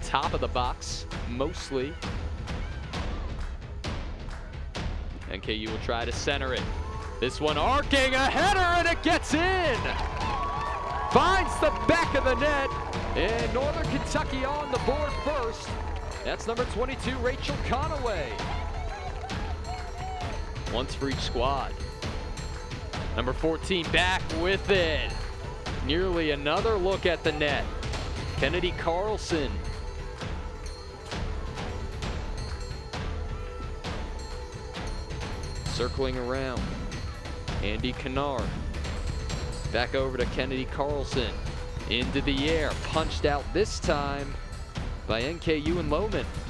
top of the box, mostly. NKU will try to center it. This one arcing, a header, and it gets in! Finds the back of the net, and Northern Kentucky on the board first. That's number 22, Rachel Conaway. Once for each squad. Number 14 back with it. Nearly another look at the net. Kennedy Carlson. Circling around. Andy Kennard. Back over to Kennedy Carlson. Into the air. Punched out this time by NKU and Lohman.